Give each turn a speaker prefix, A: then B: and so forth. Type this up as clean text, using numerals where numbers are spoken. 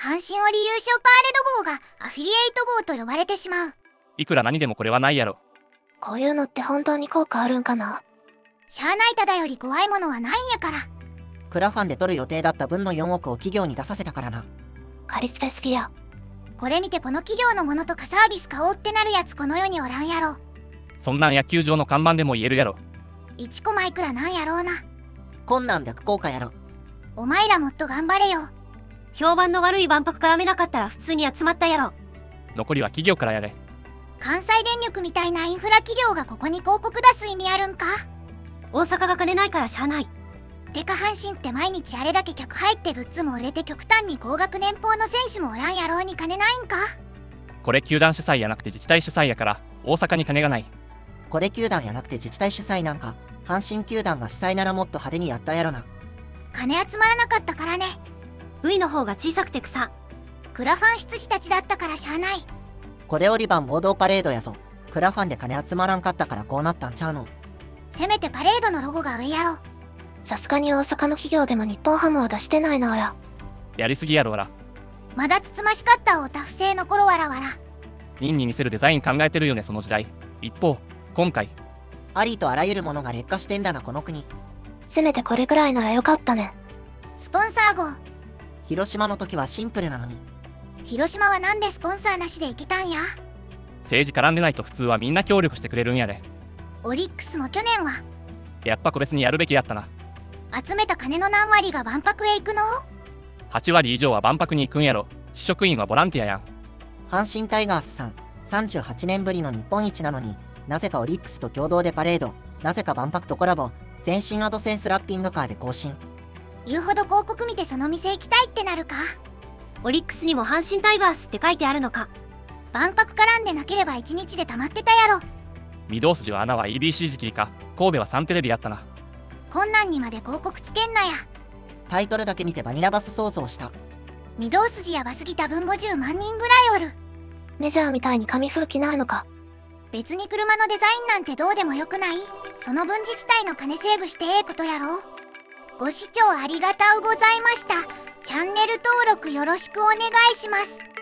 A: 阪神折優勝パーレード号がアフィリエイト号と呼ばれてしまう。
B: いくら何でもこれはないやろ。
C: こういうのって本当に効果あるんかな。
A: しゃあないただより怖いものはないんやから。
D: クラファンで取る予定だった分の4億を企業に出させたからな。
C: カリスペ好きや。
A: これ見てこの企業のものとかサービス買おうってなるやつこの世におらんやろ。
B: そんなん野球場の看板でも言えるやろ。
A: 1コマいくらなんやろうな。
D: 困難逆効果やろ。
A: お前らもっと頑張れよ。
E: 評判の悪い万博絡めなかったら普通に集まったやろ。
B: 残りは企業からやれ。
A: 関西電力みたいなインフラ企業がここに広告出す意味あるんか。
E: 大阪が金ないからしゃあない。
A: てか阪神って毎日あれだけ客入ってグッズも売れて極端に高額年俸の選手もおらんやろうに金ないんか。
B: これ球団主催やなくて自治体主催やから大阪に金がない。
D: これ球団やなくて自治体主催なんか、阪神球団が主催ならもっと派手にやったやろな。
A: 金集まらなかったからね。
E: V の方が小さくて草。
A: クラファン羊たちだったからしゃあない。
D: これオリバン暴動パレードやぞ。クラファンで金集まらんかったからこうなったんちゃうの。
A: せめてパレードのロゴが上やろ。
C: さすがに大阪の企業でも日本ハムは出してないなあら。
B: やりすぎやろわら。
A: まだつつましかったおた不正の頃わらわら。
B: 任に見せるデザイン考えてるよねその時代。一方今回
D: ありとあらゆるものが劣化してんだなこの国。
C: せめてこれくらいならよかったね。
A: スポンサー号。
D: 広島の時はシンプルなのに。
A: 広島はなんでスポンサーなしで行けたんや。
B: 政治絡んでないと普通はみんな協力してくれるんやで。
A: オリックスも去年は
B: やっぱ個別にやるべきやったな。
A: 集めた金の何割が万博へ行くの。
B: 8割以上は万博に行くんやろ。試食員はボランティアやん。
D: 阪神タイガースさん38年ぶりの日本一なのに、なぜかオリックスと共同でパレード、なぜか万博とコラボ、全身アドセンスラッピングカーで更新。
A: 言うほど広告見てその店行きたいってなるか。
E: オリックスにも阪神タイガースって書いてあるのか。
A: 万博絡んでなければ1日で溜まってたやろ。
B: 御堂筋は穴は EBC 時期か。神戸はサンテレビやったな。
A: こんなんにまで広告つけんなや。
D: タイトルだけ見てバニラバス想像した。
A: 御堂筋やばすぎた分50万人ぐらいおる。
C: メジャーみたいに紙吹雪ないのか。
A: 別に車のデザインなんてどうでもよくない。その分自治体の金セーブしてええことやろ。ご視聴ありがとうございました。チャンネル登録よろしくお願いします。